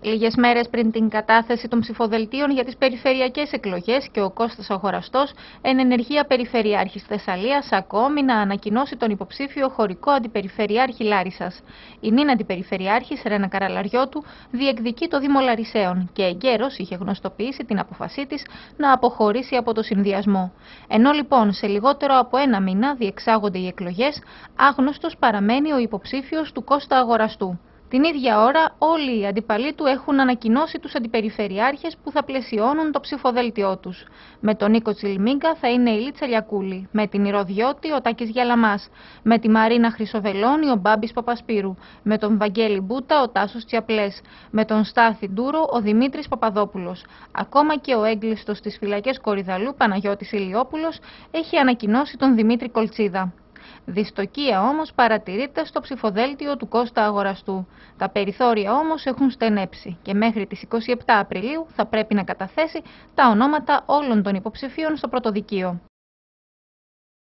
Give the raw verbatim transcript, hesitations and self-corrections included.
Λίγες μέρες πριν την κατάθεση των ψηφοδελτίων για τις περιφερειακές εκλογές και ο Κώστας Αγοραστός, εν ενεργεία Περιφερειάρχης Θεσσαλίας, ακόμη να ανακοινώσει τον υποψήφιο χωρικό αντιπεριφερειάρχη Λάρισσας. Η νυν αντιπεριφερειάρχης Ρένα Καραλαριώτου διεκδικεί το Δήμο Λαρισαίων και εγκαίρως είχε γνωστοποιήσει την αποφασή της να αποχωρήσει από το συνδυασμό. Ενώ λοιπόν σε λιγότερο από ένα μήνα διεξάγονται οι εκλογές, άγνωστος παραμένει ο υποψήφιος του Κώστα Αγοραστού. Την ίδια ώρα, όλοι οι αντιπαλοί του έχουν ανακοινώσει τους αντιπεριφερειάρχες που θα πλαισιώνουν το ψηφοδέλτιό τους. Με τον Νίκο Τσιλιμίγκα θα είναι η Λίτσα Λιακούλη, με την Ηρωδιώτη ο Τάκης Γιαλαμάς, με τη Μαρίνα Χρυσοβελώνη ο Μπάμπης Παπασπύρου, με τον Βαγγέλη Μπούτα ο Τάσος Τσιαπλές, με τον Στάθη Ντούρο ο Δημήτρης Παπαδόπουλος. Ακόμα και ο έγκλειστος στις φυλακές Κορυδαλού Παναγιώτης Ηλιόπουλος έχει ανακοινώσει τον Δημήτρη Κολτσίδα. Δυστοκία όμως παρατηρείται στο ψηφοδέλτιο του Κώστα Αγοραστού. Τα περιθώρια όμως έχουν στενέψει και μέχρι τις είκοσι επτά Απριλίου θα πρέπει να καταθέσει τα ονόματα όλων των υποψηφίων στο πρωτοδικείο.